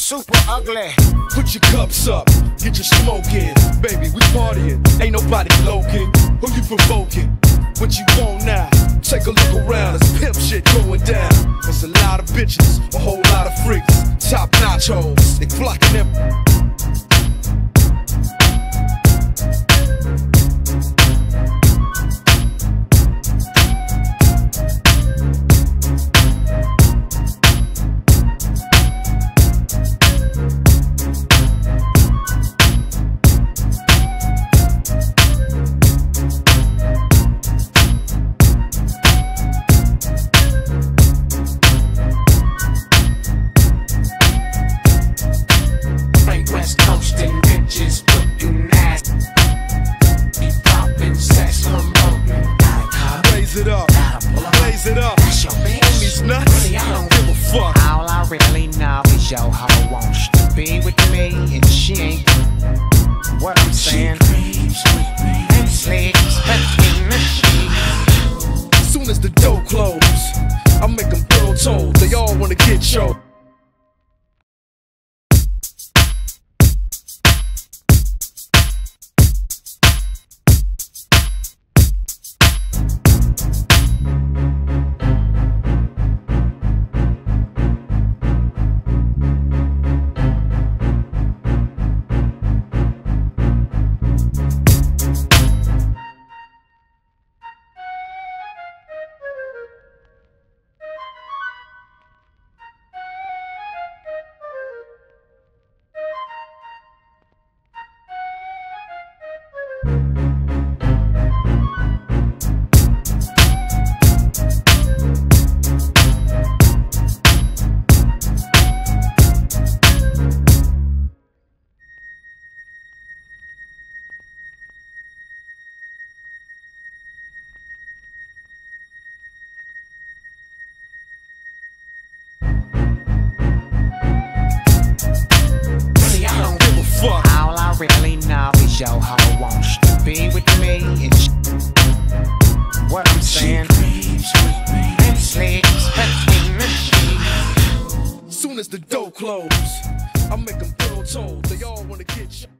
super ugly. Put your cups up, get your smoke in. Baby, we partying, ain't nobody loking. Who you provoking? What you want now? Take a look around, there's pimp shit going down. There's a lot of bitches, a whole lot of freaks. Top notch hoes, they flocking them. It up. That's your bitch. On these nuts, Really, I don't give a fuck. All I really know is your hoe wants to be with me, and she ain't what I'm saying. And sleeps between the sheets. Soon as the door close, I make them girl told. They all wanna get choked. All I really know is your hoe wants to be with me, and what I'm saying. And sleeps between the sheets. Soon as the door close, I make them girl told. They all wanna get